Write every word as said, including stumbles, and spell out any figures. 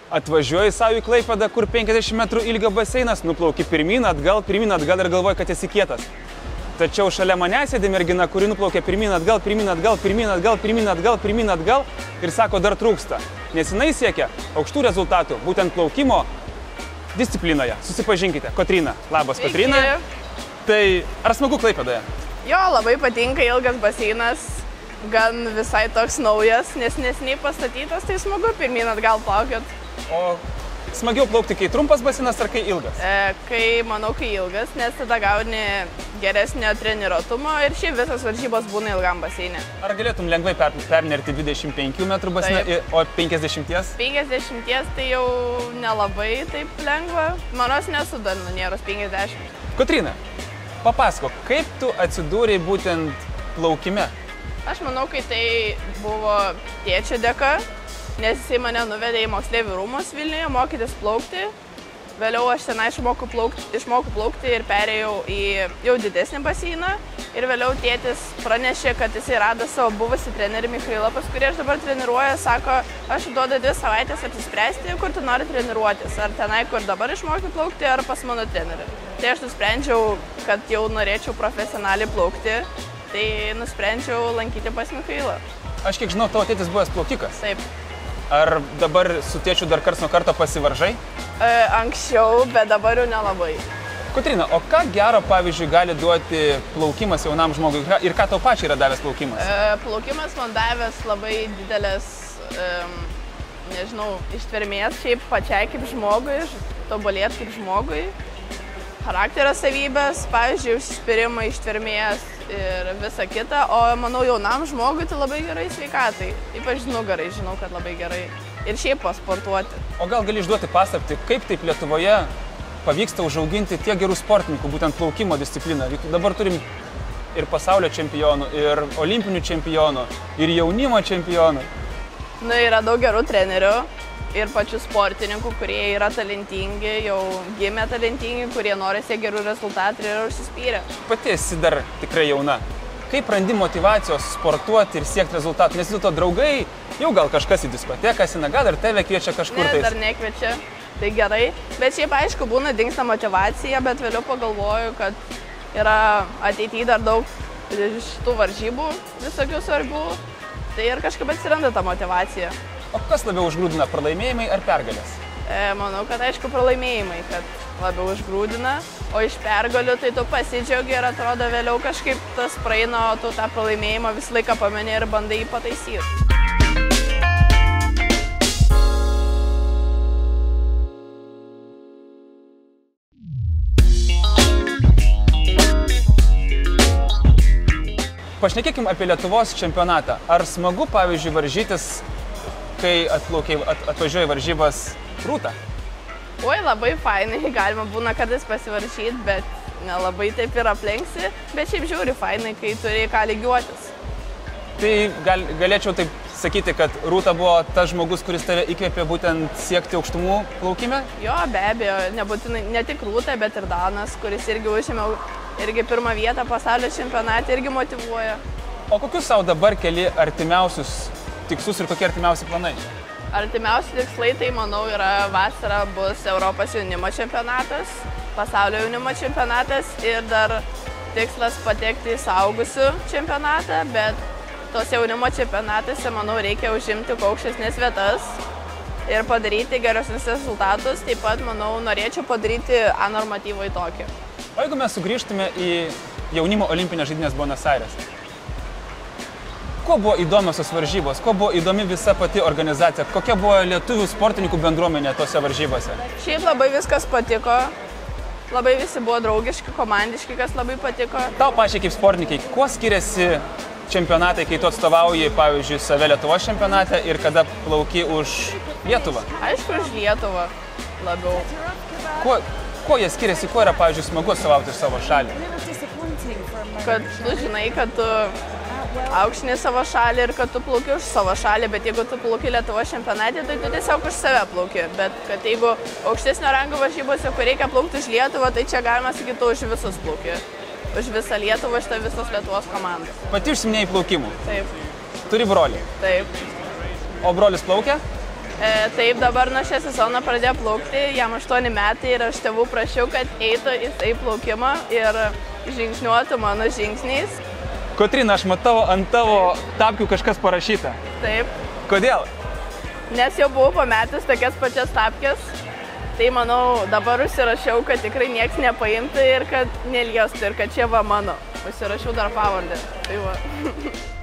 Atvažiuoji savo į Klaipėdą, kur penkiasdešimt metrų ilgio baseinas, nuplauki pirmyn, atgal, pirmyn, atgal ir galvoji, kad esi kietas. Tačiau šalia manęs sėdi mergina, kuri nuplaukia pirmyn, atgal, pirmyn, atgal, pirmyn, atgal, pirmyn, atgal, pirmyn, atgal ir sako, dar trūksta. Nes jinai siekia aukštų rezultatų, būtent plaukimo disciplinoje. Susipažinkite. Kotryna. Labas, Kotryna. Tai ar smagu Klaipėdoje? Jo, labai patinka, ilgas baseinas, gan visai toks naujas, nes nesiniai pastatytas, tai smagu pirmyn atgal plaukiot. O smagiau plaukti, kai trumpas baseinas ar kai ilgas? E, kai, manau, kai ilgas, nes tada gauni geresnio treniruotumo ir šiaip visas varžybos būna ilgam baseinė. Ar galėtum lengvai per, pernerti dvidešimt penkių metrų baseiną, o penkiasdešimties? penkiasdešimties tai jau nelabai taip lengva. Manos nesu dar nunėrus penkiasdešimt. Kotryna, papasakok, kaip tu atsidūrei būtent plaukime? Aš manau, kai tai buvo tėčio dėka, nes jisai mane nuvedė į moksleivių rūmus Vilniuje mokytis plaukti. Vėliau aš tenai išmokau plaukti, išmokau plaukti ir perėjau į jau didesnį baseiną. Ir vėliau tėtis pranešė, kad jisai rado savo buvusį trenerį Michailą, pas kurį aš dabar treniruoju. Sako, aš duodu dvi savaitės apsispręsti, kur tu nori treniruotis. Ar tenai, kur dabar išmokau plaukti, ar pas mano trenerį. Tai aš nusprendžiau, kad jau norėčiau profesionaliai plaukti. Tai nusprendžiau lankyti pas Michailą. Aš kiek žinau, tavo tėtis buvęs plaukikas. Taip. Ar dabar su tėčiu dar karts nuo karto pasivaržai? E, anksčiau, bet dabar jau nelabai. Kotryna, o ką gero, pavyzdžiui, gali duoti plaukimas jaunam žmogui ir ką tau pačiai yra davęs plaukimas? E, plaukimas man davęs labai didelės, e, nežinau, ištvermės šiaip pačiai kaip žmogui, tobulėti kaip žmogui. Charakterio savybės, pavyzdžiui, užsispyrimą, ištvermės ir visa kita, o manau jaunam žmogui tai labai gerai sveikatai. Ypač nugarai, žinau, kad labai gerai. Ir šiaip pasportuoti. O gal gali išduoti paslaptį, kaip taip Lietuvoje pavyksta užauginti tiek gerų sportininkų, būtent plaukimo discipliną? Juk dabar turim ir pasaulio čempionų, ir olimpinių čempionų, ir jaunimo čempionų. Nu, yra daug gerų trenerių. Ir pačių sportininkų, kurie yra talentingi, jau gimė talentingi, kurie nori siekti gerų rezultatų ir yra užsispyrę. Pati esi dar tikrai jauna. Kaip randi motyvacijos sportuoti ir siekti rezultatų? Nes vis dėlto draugai, jau gal kažkas į diskoteką, gal ir tave kviečia kažkur ne, tais. Dar nekviečia, tai gerai. Bet šiaip aišku, būna dingsta motyvacija, bet vėliau pagalvoju, kad yra ateityje dar daug šitų varžybų, visokių svarbių. Tai ir kažkaip atsiranda ta motyvacija. O kas labiau užgrūdina, pralaimėjimai ar pergalės? E, manau, kad aišku pralaimėjimai, kad labiau užgrūdina, o iš pergalių tai tu pasidžiaugi ir atrodo vėliau kažkaip tas praeina, o tu tą pralaimėjimą visą laiką pameni ir bandai jį pataisyti. Pašnekėkim apie Lietuvos čempionatą. Ar smagu, pavyzdžiui, varžytis, kai atplaukiai, at, atvažiuoji varžybas Rūta? Oi, labai fainai, galima būna kartais pasivaržyti, bet nelabai taip ir aplenksi, bet šiaip žiūri fainai, kai turi ką lygiuotis. Tai gal, galėčiau taip sakyti, kad Rūta buvo tas žmogus, kuris tave įkvėpė būtent siekti aukštumų plaukime? Jo, be abejo, nebūtinai, ne tik Rūta, bet ir Danas, kuris irgi užėmė irgi pirmą vietą pasaulio čempionate, irgi motyvuoja. O kokius savo dabar keli artimiausius tikslus ir kokie artimiausi planai? Artimiausi tikslai, tai manau, yra vasara bus Europos jaunimo čempionatas, pasaulio jaunimo čempionatas ir dar tikslas patekti į suaugusių čempionatą, bet tos jaunimo čempionatuose, manau, reikia užimti kuo aukštesnės vietas ir padaryti geresnius rezultatus. Taip pat, manau, norėčiau padaryti A normatyvą į tokį. O jeigu mes sugrįžtume į jaunimo olimpinės žaidynės Buenos Airėse? Kuo buvo įdomiosios varžybos, kuo buvo įdomi visa pati organizacija, kokia buvo lietuvių sportininkų bendruomenė tose varžybose? Šiaip labai viskas patiko, labai visi buvo draugiški, komandiški, kas labai patiko. Tau pačiai kaip sportininkai, kuo skiriasi čempionatai, kai tu atstovauji, pavyzdžiui, save Lietuvos čempionate ir kada plauki už Lietuvą? Aišku, už Lietuvą labiau. Kuo, kuo jie skiriasi, kuo yra, pavyzdžiui, smagu atstovauti savo šalį? Kad tu žinai, kad tu aukštini savo šalį ir kad tu plauki už savo šalį, bet jeigu tu plauki Lietuvos čempionate, tai tu tiesiog už save plauki. Bet kad jeigu aukštesnio rango varžybose, kur reikia plaukti už Lietuvą, tai čia galima sakyti, tu už visus plauki. Už visą Lietuvą, šitą visos Lietuvos komandos. Pati užsiminėjai plaukimų? Taip. Turi brolį? Taip. O brolis plaukia? E, taip, dabar nuo šią sezoną pradėjo plaukti, jam aštuoni metai ir aš tėvų prašiau, kad eitų į tai plaukimą ir žingsniuotų mano žingsniais. Kotryna, aš matau ant tavo tapkių kažkas parašyta. Taip. Kodėl? Nes jau buvau pametęs tokias pačias tapkės, tai manau dabar užsirašiau, kad tikrai nieks nepaimtų ir kad neliestų ir kad čia va mano. Užsirašiau dar pavardę. Tai va.